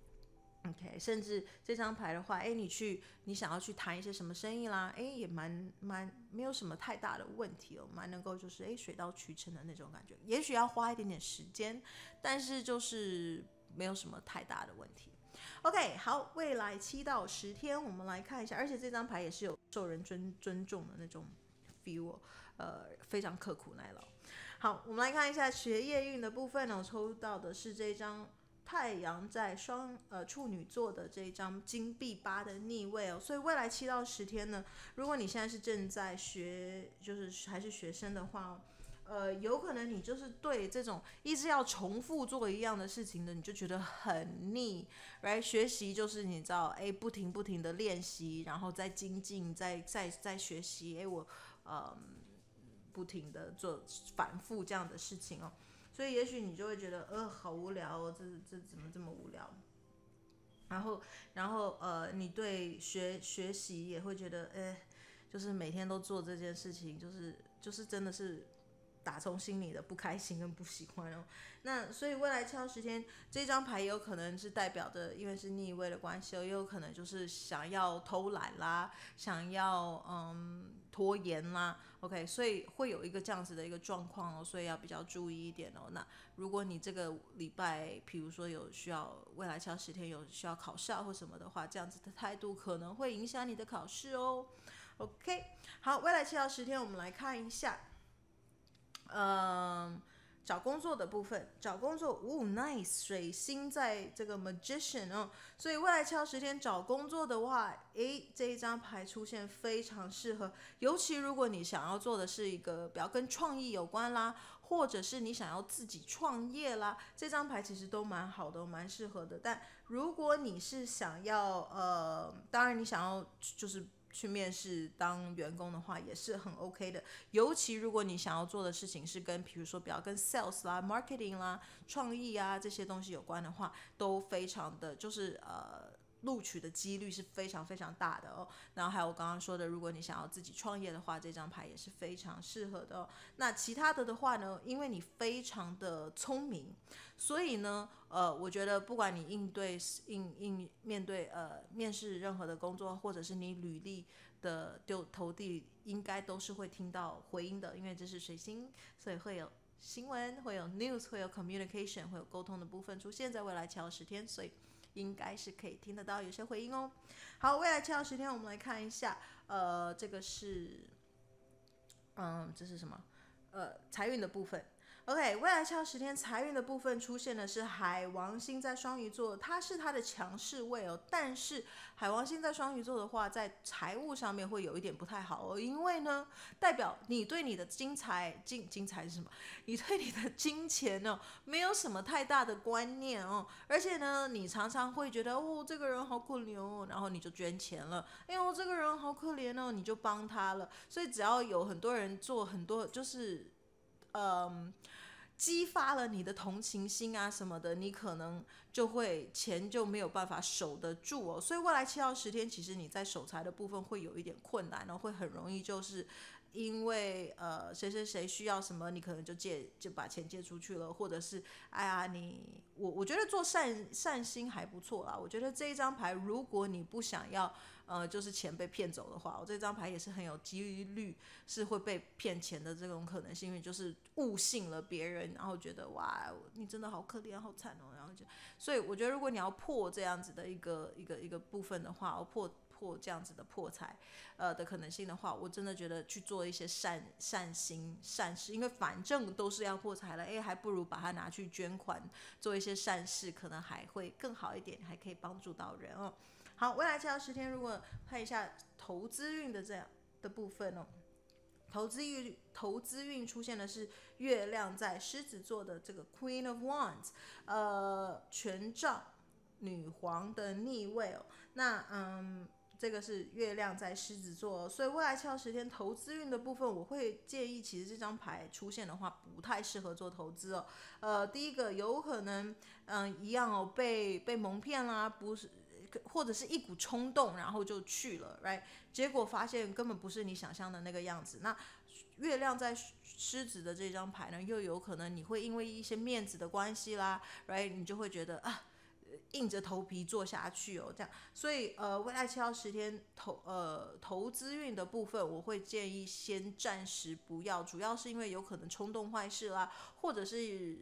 OK，甚至这张牌的话，你想要去谈一些什么生意啦，也蛮没有什么太大的问题哦，蛮能够就是水到渠成的那种感觉。也许要花一点点时间，但是就是没有什么太大的问题。OK， 好，未来7到10天，我们来看一下，而且这张牌也是有受人尊重的那种 feel，非常刻苦耐劳。好，我们来看一下学业运的部分呢，我抽到的是这张。太阳在处女座的这一张金币8的逆位哦，所以未来7到10天呢，如果你现在是正在学，就是还是学生的话，有可能你就是对这种一直要重复做一样的事情的，你就觉得很腻，right？ 学习就是你知道，不停的练习，然后再精进，再学习，我不停的做反复这样的事情哦。所以也许你就会觉得好无聊哦，这怎么这么无聊？然后你对学习也会觉得就是每天都做这件事情，就是真的是打从心里的不开心跟不喜欢哦。那所以未来7到10天这张牌也有可能是代表着，因为是逆位的关系哦，也有可能就是想要偷懒啦，想要拖延啦 ，OK， 所以会有一个这样子的一个状况哦，所以要比较注意一点哦。那如果你这个礼拜，比如说有需要未来7到10天有需要考试或什么的话，这样子的态度可能会影响你的考试哦。OK， 好，未来7到10天我们来看一下，找工作的部分，找工作，nice， 水星在这个 Magician 哦，所以未来7到10天找工作的话，这一张牌出现非常适合，尤其如果你想要做的是一个比较跟创意有关啦，或者是你想要自己创业啦，这张牌其实都蛮好的，蛮适合的。但如果你是想要当然你想要就是去面试当员工的话也是很 OK 的，尤其如果你想要做的事情是跟比如说比较跟 sales 啦、marketing 啦、创意啊这些东西有关的话，都非常的就是录取的几率是非常非常大的哦。然后还有我刚刚说的，如果你想要自己创业的话，这张牌也是非常适合的哦。那其他的话呢，因为你非常的聪明，所以呢，我觉得不管你面对面试任何的工作，或者是你履历的投递，应该都是会听到回音的，因为这是水星，所以会有新闻，会有 news， 会有 communication， 会有沟通的部分出现在未来7到10天，所以应该是可以听得到有些回音哦。好，未来7到10天我们来看一下，这个是，这是什么？财运的部分。OK， 未来7到10天财运的部分出现的是海王星在双鱼座，它是它的强势位哦。但是海王星在双鱼座的话，在财务上面会有一点不太好哦，因为呢，代表你对你的金财是什么？你对你的金钱哦，没有什么太大的观念哦，而且呢，你常常会觉得这个人好可怜哦，然后你就捐钱了。这个人好可怜哦，你就帮他了。所以只要有很多人做很多，就是激发了你的同情心啊什么的，你可能钱就没有办法守得住哦。所以未来7到10天，其实你在守财的部分会有一点困难哦，会很容易就是因为谁需要什么，你可能就把钱借出去了，或者是我觉得做善心还不错啦。我觉得这一张牌，如果你不想要就是钱被骗走的话，我这张牌也是很有几率是会被骗钱的这种可能性，因为就是误信了别人，然后觉得哇你真的好可怜好惨哦，然后所以我觉得如果你要破这样子的一个部分的话，破这样子的破财的可能性的话，我真的觉得去做一些善心善事，因为反正都是要破财了，还不如把它拿去捐款做一些善事，可能还会更好一点，还可以帮助到人哦。好，未来7到10天，如果看一下投资运的这样的部分哦，投资运出现的是月亮在狮子座的这个 Queen of Wands，权杖女皇的逆位哦。那这个是月亮在狮子座，所以未来7到10天投资运的部分，我会建议，其实这张牌出现的话，不太适合做投资哦。第一个有可能一样哦，被蒙骗啦，不是。或者是一股冲动，然后就去了 ，right？ 结果发现根本不是你想象的那个样子。那月亮在狮子的这张牌呢，又有可能你会因为一些面子的关系啦 ，right？ 你就会觉得硬着头皮做下去哦，这样，所以未来7到10天投资运的部分，我会建议先暂时不要，主要是因为有可能冲动坏事啦，或者是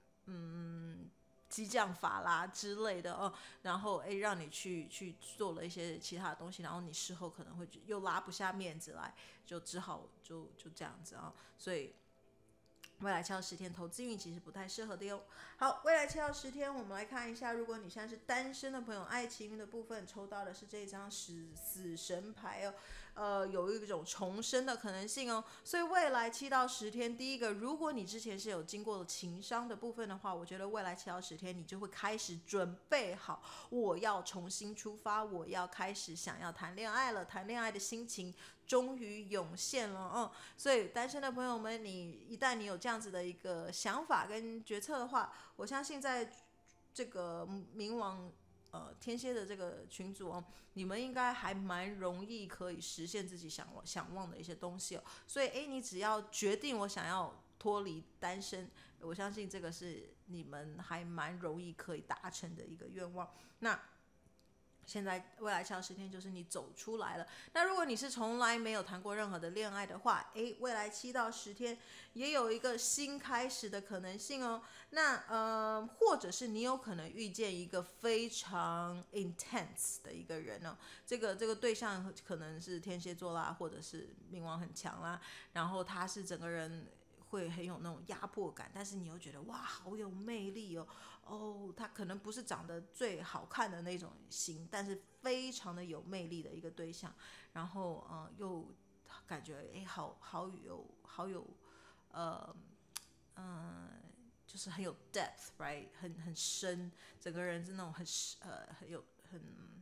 激将法啦之类的哦，然后让你去做了一些其他的东西，然后你事后可能会又拉不下面子来，就只好就这样子啊，所以未来7到10天投资运其实不太适合的哟。好，未来7到10天，我们来看一下，如果你现在是单身的朋友，爱情运的部分抽到的是这张死神牌哦，有一种重生的可能性哦。所以未来7到10天，第一个，如果你之前是有经过了情伤的部分的话，我觉得未来7到10天，你就会开始准备好，我要重新出发，我要开始想要谈恋爱了，谈恋爱的心情终于涌现了，所以单身的朋友们，一旦你有这样子的一个想法跟决策的话，我相信在这个冥王天蝎的这个群组哦，你们应该还蛮容易可以实现自己想望的一些东西哦。所以你只要决定我想要脱离单身，我相信这个是你们还蛮容易可以达成的一个愿望。那现在未来7到10天就是你走出来了。那如果你是从来没有谈过任何的恋爱的话，未来7到10天也有一个新开始的可能性哦。那或者是你有可能遇见一个非常 intense 的一个人哦，这个对象可能是天蝎座啦，或者是冥王很强啦，然后他是整个人会很有那种压迫感，但是你又觉得哇好有魅力哦，他可能不是长得最好看的那种型，但是非常的有魅力的一个对象，然后又感觉好有就是很有 depth right 很深，整个人是那种很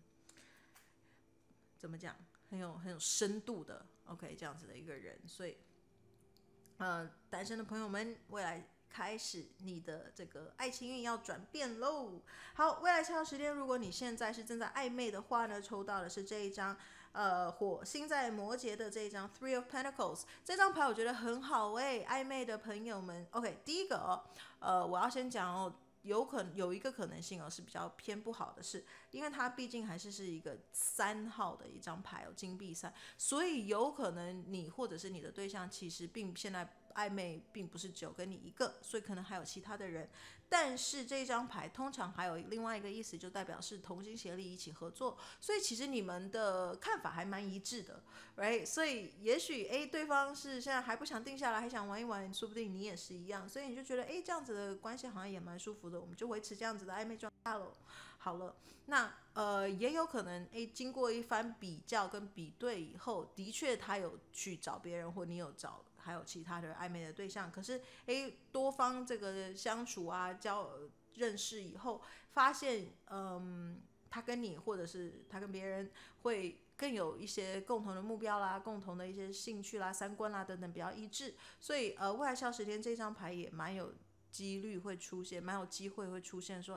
怎么讲很有深度的 OK 这样子的一个人，所以单身的朋友们，未来开始你的这个爱情运要转变喽。好，未来7到10天，如果你现在是正在暧昧的话呢，抽到的是这一张火星在摩羯的这一张 Three of Pentacles 这张牌，我觉得很好暧昧的朋友们 OK 第一个我要先讲有一个可能性是比较偏不好的是，因为它毕竟还是一个3号的一张牌金币3，所以有可能你或者是你的对象其实现在暧昧并不是只有跟你一个，所以可能还有其他的人。但是这张牌通常还有另外一个意思，就代表是同心协力一起合作，所以其实你们的看法还蛮一致的 right？ 所以也许对方是现在还不想定下来，还想玩一玩，说不定你也是一样，所以你就觉得这样子的关系好像也蛮舒服的，我们就维持这样子的暧昧状态了。好了，那也有可能经过一番比较跟比对以后，的确他有去找别人，或你有找还有其他的暧昧的对象，可是多方这个相处啊认识以后，发现他跟你或者是他跟别人会更有一些共同的目标啦，共同的一些兴趣啦、三观啦等等比较一致，所以未来7到10天这张牌也蛮有几率会出现，蛮有机会会出现说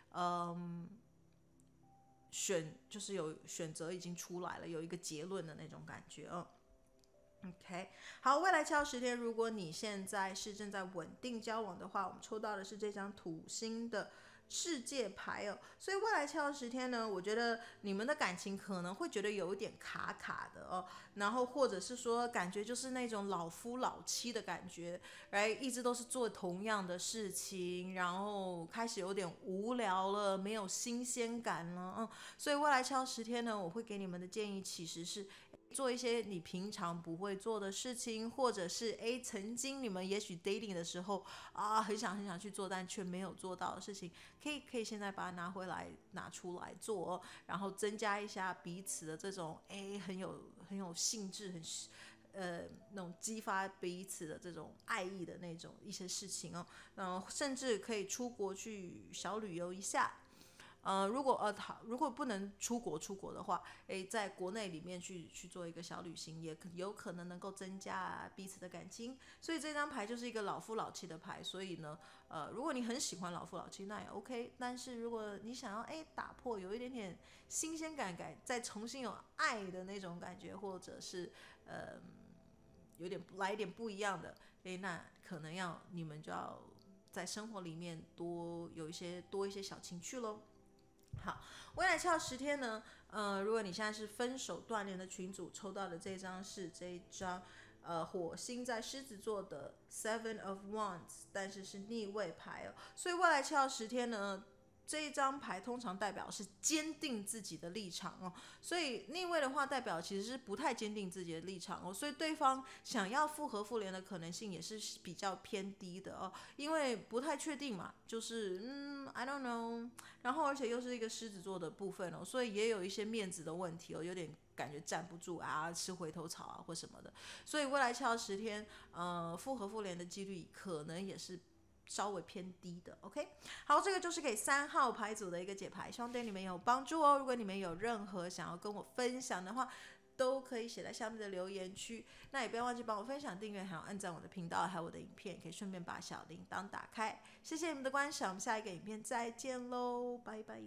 就是有选择已经出来了，有一个结论的那种感觉OK， 好，未来7到10天，如果你现在是正在稳定交往的话，我们抽到的是这张土星的世界牌所以未来7到10天呢，我觉得你们的感情可能会觉得有一点卡卡的然后或者是说感觉就是那种老夫老妻的感觉一直都是做同样的事情，然后开始有点无聊了，没有新鲜感了所以未来7到10天呢，我会给你们的建议其实是做一些你平常不会做的事情，或者是曾经你们也许 dating 的时候很想去做但却没有做到的事情，可以现在把它拿出来做然后增加一下彼此的这种很有兴致，那种激发彼此的这种爱意的那种一些事情甚至可以出国去小旅游一下。如果不能出国的话，在国内里面去做一个小旅行，也有可能能够增加彼此的感情。所以这张牌就是一个老夫老妻的牌，所以呢，如果你很喜欢老夫老妻，那也 OK。但是如果你想要打破有一点点新鲜感，再重新有爱的那种感觉，或者是来一点不一样的，那可能你们就要在生活里面多一些小情趣咯。 好，未来7到10天呢，如果你现在是分手断联的群组，抽到的这张是这一张，火星在狮子座的 Seven of Wands， 但是是逆位牌哦，所以未来7到10天呢，这一张牌通常代表是坚定自己的立场哦，所以逆位的话代表其实是不太坚定自己的立场哦，所以对方想要复合复联的可能性也是比较偏低的哦，因为不太确定嘛，就是I don't know， 然后而且又是一个狮子座的部分哦，所以也有一些面子的问题哦，有点感觉站不住啊，吃回头草啊或什么的，所以未来7到10天，复合复联的几率可能也是稍微偏低的 ，OK， 好，这个就是给3号牌组的一个解牌，希望对你们有帮助哦。如果你们有任何想要跟我分享的话，都可以写在下面的留言区。那也不要忘记帮我分享、订阅，还有按赞我的频道，还有我的影片，可以顺便把小铃铛打开。谢谢你们的观赏，我们下一个影片再见喽，拜拜。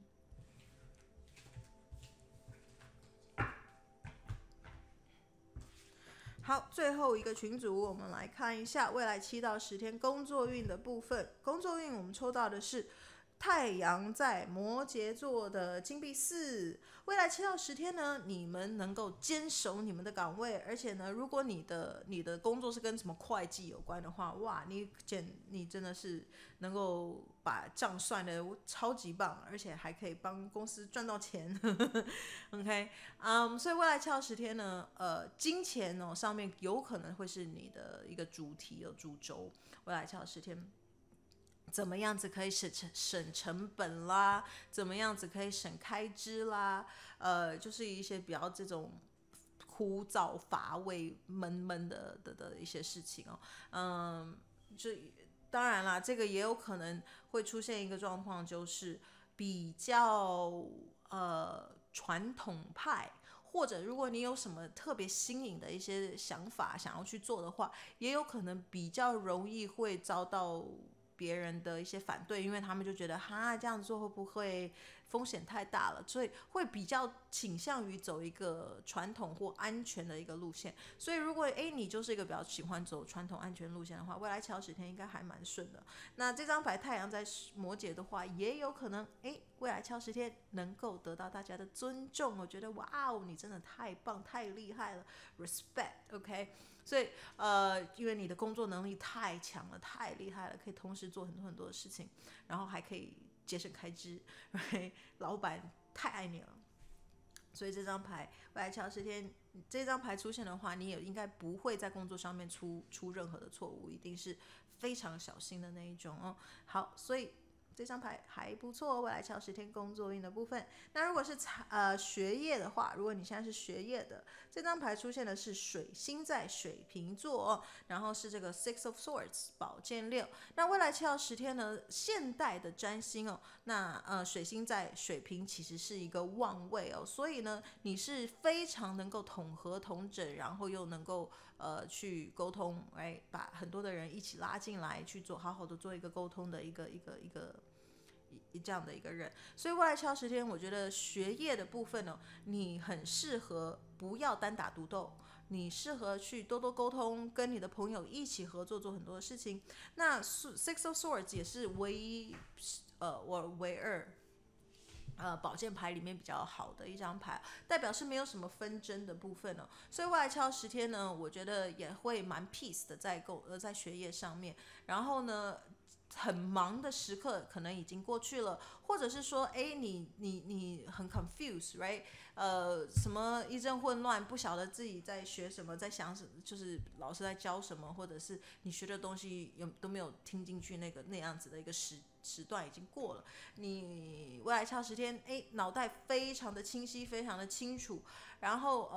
好，最后一个群组，我们来看一下未来7到10天工作运的部分。工作运我们抽到的是太阳在摩羯座的金币4，未来7到10天呢，你们能够坚守你们的岗位，而且呢，如果你的工作是跟什么会计有关的话，哇，你真的是能够把账算的超级棒，而且还可以帮公司赚到钱。OK，所以未来7到10天呢，金钱哦上面有可能会是你的一个主题哦主轴，未来7到10天。怎么样子可以省成本啦？怎么样子可以省开支啦？就是一些比较这种枯燥乏味、闷闷的一些事情哦。就当然啦，这个也有可能会出现一个状况，就是比较传统派。或者如果你有什么特别新颖的一些想法想要去做的话，也有可能比较容易会遭到别人的一些反对，因为他们就觉得哈这样做会不会风险太大了，所以会比较倾向于走一个传统或安全的一个路线。所以如果你就是一个比较喜欢走传统安全路线的话，未来7到10天应该还蛮顺的。那这张牌太阳在摩羯的话，也有可能未来7到10天能够得到大家的尊重，我觉得哇哦，你真的太棒太厉害了 ，respect，OK。所以因为你的工作能力太强了，太厉害了，可以同时做很多的事情，然后还可以节省开支，老板太爱你了。所以这张牌未来7到10天，这张牌出现的话，你也应该不会在工作上面出任何的错误，一定是非常小心的那一种哦。好，所以这张牌还不错，未来7到10天工作运的部分。那如果是学业的话，如果你现在是学业的，这张牌出现的是水星在水瓶座然后是这个 Six of Swords 宝剑6。那未来7到10天呢，现代的占星那水星在水瓶其实是一个旺位所以呢，你是非常能够统合统整，然后又能够去沟通，把很多的人一起拉进来去做，好好的做一个沟通的一个这样的一个人。所以未来7到10天，我觉得学业的部分你很适合不要单打独斗，你适合去多多沟通，跟你的朋友一起合作做很多的事情。那 Six of Swords 也是唯二宝剑牌里面比较好的一张牌，代表是没有什么纷争的部分所以未来7到10天呢，我觉得也会蛮 peace 的在学业上面。然后呢，很忙的时刻可能已经过去了，或者是说你很 confused right， 什么一阵混乱，不晓得自己在学什么，在想什么，就是老师在教什么，或者是你学的东西都没有听进去，那样子的一个时段已经过了。你未来7到10天脑袋非常的清晰，非常的清楚，然后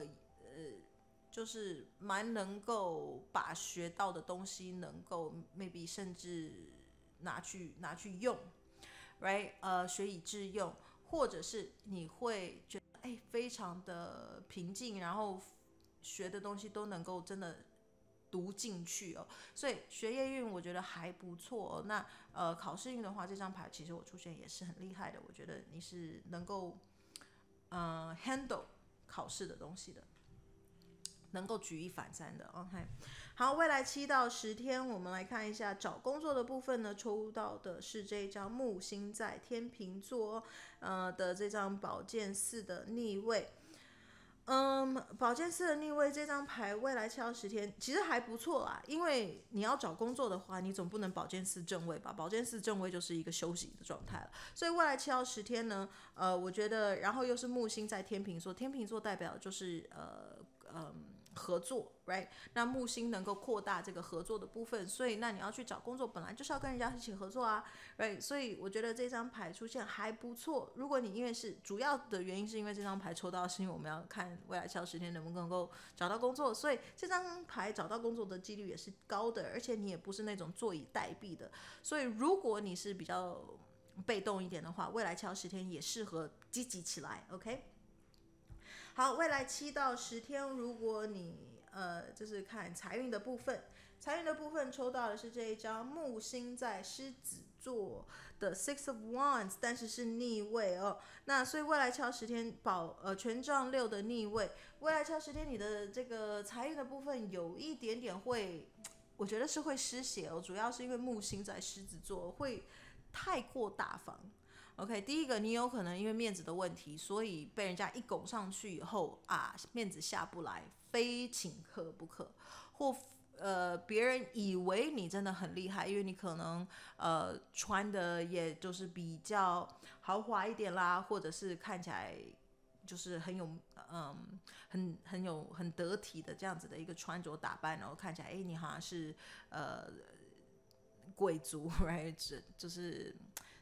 就是蛮能够把学到的东西能够 maybe 甚至拿去用 right， 学以致用，或者是你会觉得非常的平静，然后学的东西都能够真的读进去所以学业运我觉得还不错那考试运的话，这张牌其实我出现也是很厉害的，我觉得你是能够handle考试的东西的。 能够举一反三的。OK， 好，未来7到10天，我们来看一下找工作的部分呢，抽到的是这一张木星在天秤座的这张宝剑4的逆位。宝剑4的逆位这张牌，未来7到10天其实还不错啦，因为你要找工作的话，你总不能宝剑4正位吧？宝剑4正位就是一个休息的状态了，所以未来7到10天呢，我觉得，然后又是木星在天秤座，天秤座代表就是合作 ，right？ 那木星能够扩大这个合作的部分，所以那你要去找工作，本来就是要跟人家一起合作啊 ，right？ 所以我觉得这张牌出现还不错。如果你因为是主要的原因是因为这张牌抽到，是因为我们要看未来7到10天能不能够找到工作，所以这张牌找到工作的几率也是高的，而且你也不是那种坐以待毙的。所以如果你是比较被动一点的话，未来7到10天也适合积极起来 ，OK？好，未来7到10天，如果你就是看财运的部分，财运的部分抽到的是这一张木星在狮子座的 Six of Wands， 但是是逆位哦。那所以未来7到10天权杖6的逆位，未来7到10天你的这个财运的部分有一点点会，我觉得是会失血哦，主要是因为木星在狮子座会太过大方。OK， 第一个，你有可能因为面子的问题，所以被人家一拱上去以后啊，面子下不来，非请客不可，或别人以为你真的很厉害，因为你可能穿的也就是比较豪华一点啦，或者是看起来就是很有很得体的这样子的一个穿着打扮，然后看起来你好像是贵族 ，right？ 就是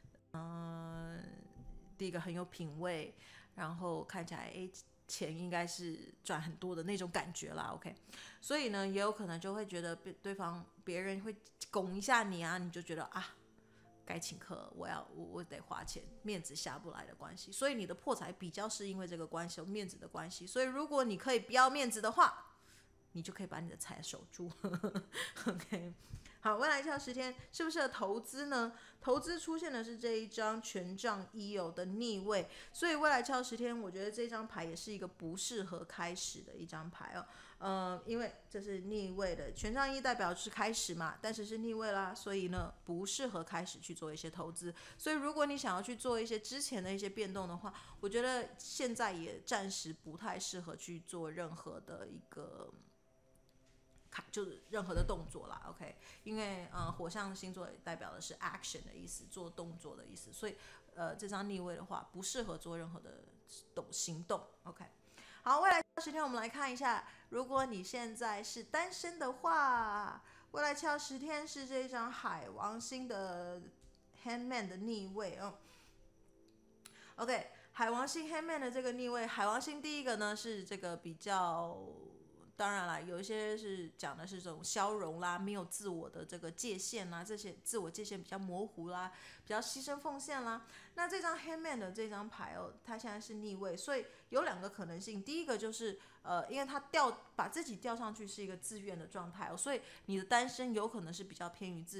第一个很有品味，然后看起来钱应该是赚很多的那种感觉啦 ，OK， 所以呢，也有可能就会觉得别人会拱一下你啊，你就觉得啊，该请客，我得花钱，面子下不来的关系，所以你的破财比较是因为这个关系，面子的关系，所以如果你可以不要面子的话，你就可以把你的财守住，OK。好，未来7到10天适不适合投资呢？投资出现的是这一张权杖1的逆位，所以未来7到10天，我觉得这张牌也是一个不适合开始的一张牌哦。因为这是逆位的，权杖1代表是开始嘛，但是是逆位啦，所以呢不适合开始去做一些投资。所以如果你想要去做一些之前的一些变动的话，我觉得现在也暂时不太适合去做任何的一个。就是任何的动作啦 ，OK， 因为火象星座也代表的是 action 的意思，做动作的意思，所以这张逆位的话不适合做任何的行动 ，OK。好，未来10天我们来看一下，如果你现在是单身的话，未来7到10天是这张海王星的 Handman 的逆位哦。OK， 海王星 Handman 的这个逆位，海王星第一个呢是这个比较。当然啦，有一些是讲的是这种消融啦，没有自我的这个界限啦，这些自我界限比较模糊啦，比较牺牲奉献啦。那这张 Handman 的这张牌哦，它现在是逆位，所以有2个可能性。第一个就是因为他把自己吊上去是一个自愿的状态哦，所以你的单身有可能是比较偏于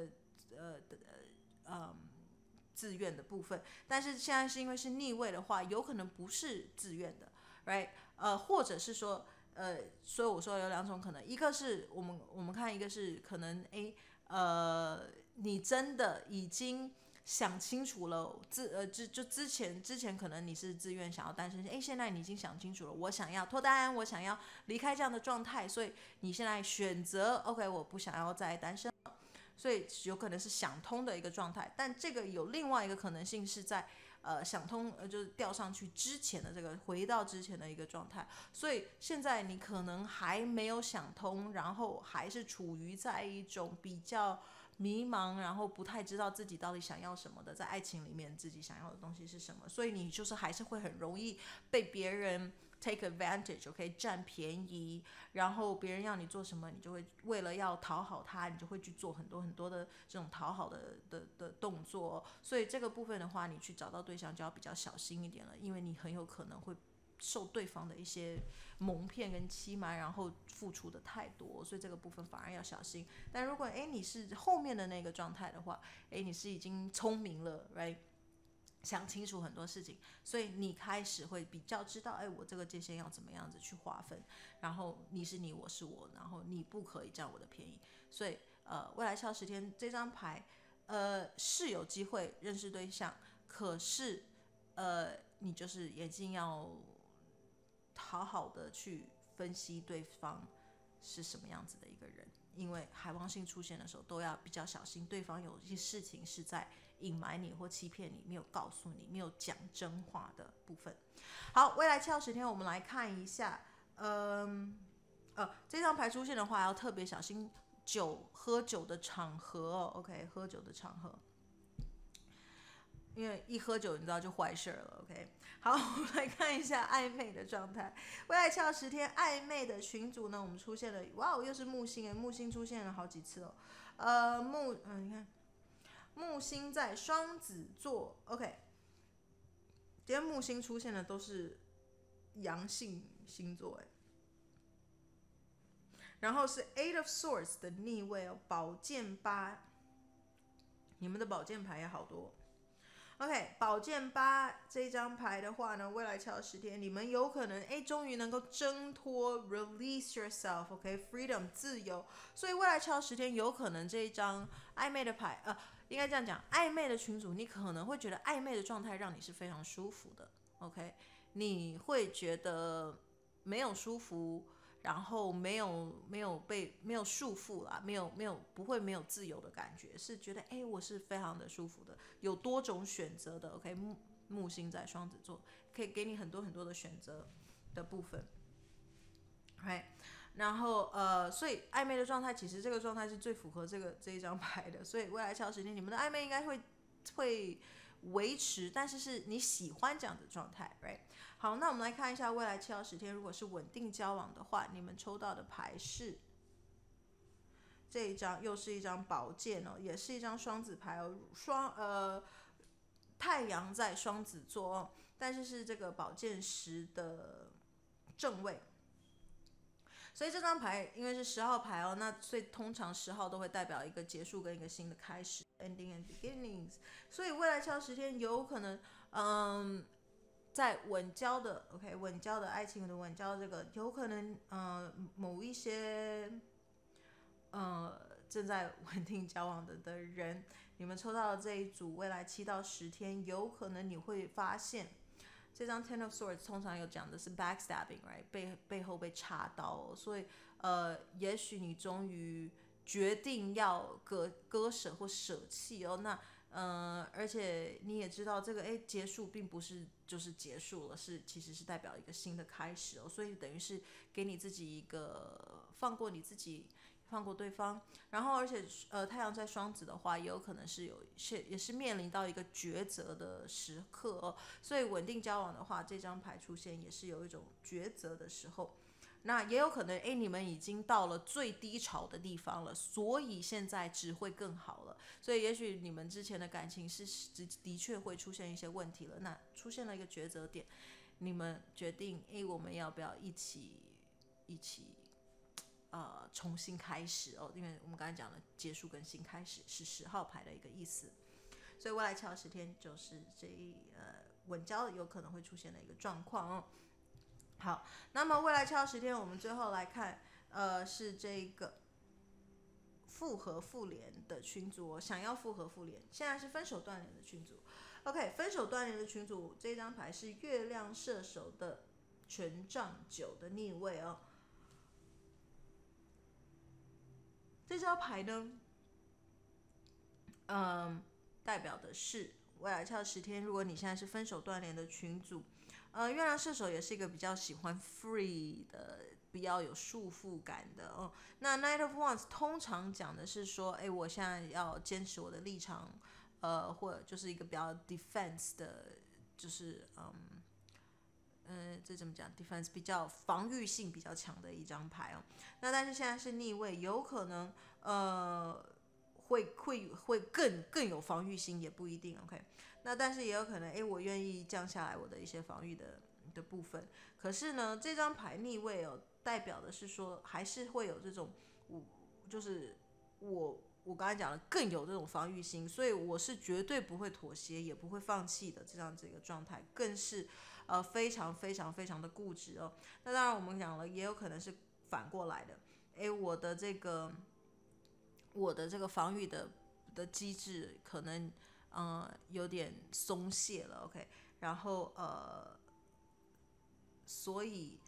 自愿的部分。但是现在是因为是逆位的话，有可能不是自愿的 ，right？或者是说。所以我说有2种可能，一个是我们看，一个是可能你真的已经想清楚了，之前可能你是自愿想要单身，现在你已经想清楚了，我想要脱单，我想要离开这样的状态，所以你现在选择 OK， 我不想要再单身了，所以有可能是想通的一个状态，但这个有另外一个可能性是在。想通就是调上去之前的这个回到之前的一个状态，所以现在你可能还没有想通，然后还是处于在一种比较迷茫，然后不太知道自己到底想要什么的，在爱情里面自己想要的东西是什么，所以你就是还是会很容易被别人 take advantage， 占便宜，然后别人要你做什么，你就会为了要讨好他，你就会去做很多很多的这种讨好的动作，所以这个部分的话，你去找到对象就要比较小心一点了，因为你很有可能会受对方的一些蒙骗跟欺瞒，然后付出的太多，所以这个部分反而要小心。但如果你是后面的那个状态的话，你是已经聪明了 ，right？ 想清楚很多事情，所以你开始会比较知道，我这个界限要怎么样子去划分，然后你是你，我是我，然后你不可以占我的便宜。所以未来敲10天这张牌，是有机会认识对象，可是你就是眼睛要好好的去分析对方是什么样子的一个人，因为海王星出现的时候都要比较小心，对方有一些事情是在隐瞒你或欺骗你，没有告诉你，没有讲真话的部分。好，未来7到10天，我们来看一下，这张牌出现的话，要特别小心喝酒的场合哦。OK， 喝酒的场合。因为一喝酒你知道就坏事了 ，OK。好，我们来看一下暧昧的状态。未来7到10天暧昧的群组呢，我们出现了，哇，又是木星木星出现了好几次哦。你看木星在双子座 ，OK。今天木星出现的都是阳性星座，然后是 Eight of Swords 的逆位哦，宝剑8，你们的宝剑牌也好多。OK， 宝剑8这张牌的话呢，未来7到10天，你们有可能终于能够挣脱 ，release yourself，OK，freedom，自由。所以未来7到10天，有可能这一张暧昧的牌，应该这样讲，暧昧的群组，你可能会觉得暧昧的状态让你是非常舒服的 ，OK， 你会觉得没有舒服。然后没有束缚啦，不会没有自由的感觉，是觉得我是非常的舒服的，有多种选择的。OK， 木星在双子座，可以给你很多很多的选择的部分。OK， 然后所以暧昧的状态，其实这个状态是最符合这一张牌的。所以未来7到10天，你们的暧昧应该会维持，但是你喜欢这样的状态 ，right？ 好，那我们来看一下未来7到10天，如果是稳定交往的话，你们抽到的牌是这一张，又是一张宝剑哦，也是一张双子牌哦，太阳在双子座哦，但是是这个宝剑10的正位。所以这张牌因为是10号牌哦，那所以通常10号都会代表一个结束跟一个新的开始 ，ending and beginnings。所以未来7到10天有可能，在稳交的 ，OK， 稳交的爱情的稳交这个，有可能某一些正在稳定交往的人，你们抽到的这一组未来7到10天，有可能你会发现。这张 Ten of Swords 通常有讲的是 backstabbing，right， 背后被插刀所以也许你终于决定要割舍或舍弃哦，那而且你也知道这个结束并不是就是结束了，其实是代表一个新的开始哦，所以等于是给你自己一个放过你自己。放过对方，然后而且太阳在双子的话，也有可能也是面临到一个抉择的时刻哦。所以稳定交往的话，这张牌出现也是有一种抉择的时候。那也有可能你们已经到了最低潮的地方了，所以现在只会更好了。所以也许你们之前的感情的确会出现一些问题了，那出现了一个抉择点，你们决定我们要不要一起重新开始哦，因为我们刚才讲的结束跟新开始是10号牌的一个意思，所以未来7到10天就是稳交有可能会出现的一个状况哦。好，那么未来7到10天，我们最后来看是这个复合复联的群组哦，想要复合复联，现在是分手断联的群组。OK， 分手断联的群组，这张牌是月亮射手的权杖9的逆位哦。这张牌呢，代表的是未来7到10天，如果你现在是分手断联的群组，月亮射手也是一个比较喜欢 free 的，比较有束缚感的哦。那 Knight of Wands 通常讲的是说，我现在要坚持我的立场，或者就是一个比较 defense 的，就是这怎么讲 ？defense 比较防御性比较强的一张牌哦。那但是现在是逆位，有可能会更有防御性，也不一定 OK。那但是也有可能我愿意降下来我的一些防御的部分。可是呢，这张牌逆位哦，代表的是说还是会有这种就是我我刚才讲的更有这种防御心，所以我是绝对不会妥协，也不会放弃的这样子一个状态，更是非常非常非常的固执哦。那当然我们讲了，也有可能是反过来的，我的这个防御的机制可能有点松懈了 ，OK， 然后所以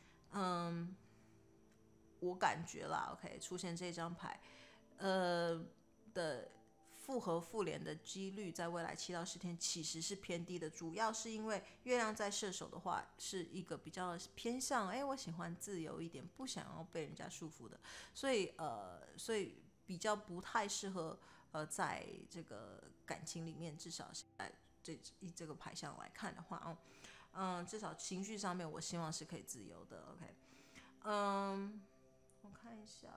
我感觉啦 ，OK， 出现这张牌的复合复联的几率在未来7到10天其实是偏低的，主要是因为月亮在射手的话是一个比较偏向我喜欢自由一点，不想要被人家束缚的，所以比较不太适合在这个感情里面，至少在这个牌象来看的话至少情绪上面我希望是可以自由的 ，OK， 我看一下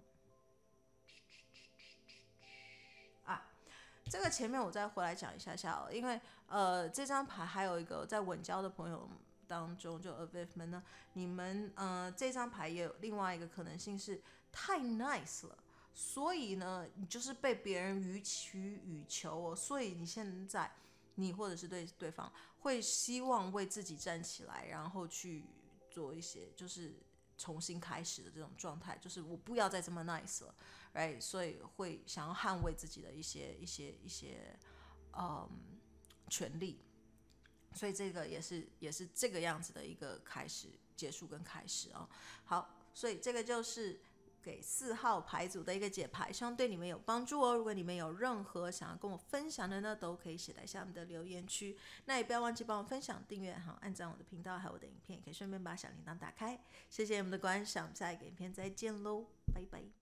这个前面我再回来讲一下下因为这张牌还有一个在稳交的朋友当中，就 Aviv 们呢，你们这张牌也有另外一个可能性是太 nice 了，所以呢你就是被别人予取予求所以你现在你或者是对方会希望为自己站起来，然后去做一些就是重新开始的这种状态，就是我不要再这么 nice 了 ，right？ 所以会想要捍卫自己的一些权利，所以这个也是这个样子的一个开始、结束跟开始好，所以这个就是给4号牌组的一个解牌，希望对你们有帮助如果你们有任何想要跟我分享的呢，都可以写在下面的留言区。那也不要忘记帮我分享、订阅、按赞我的频道还有我的影片，也可以顺便把小铃铛打开。谢谢你们的观赏，下一个影片再见喽，拜拜。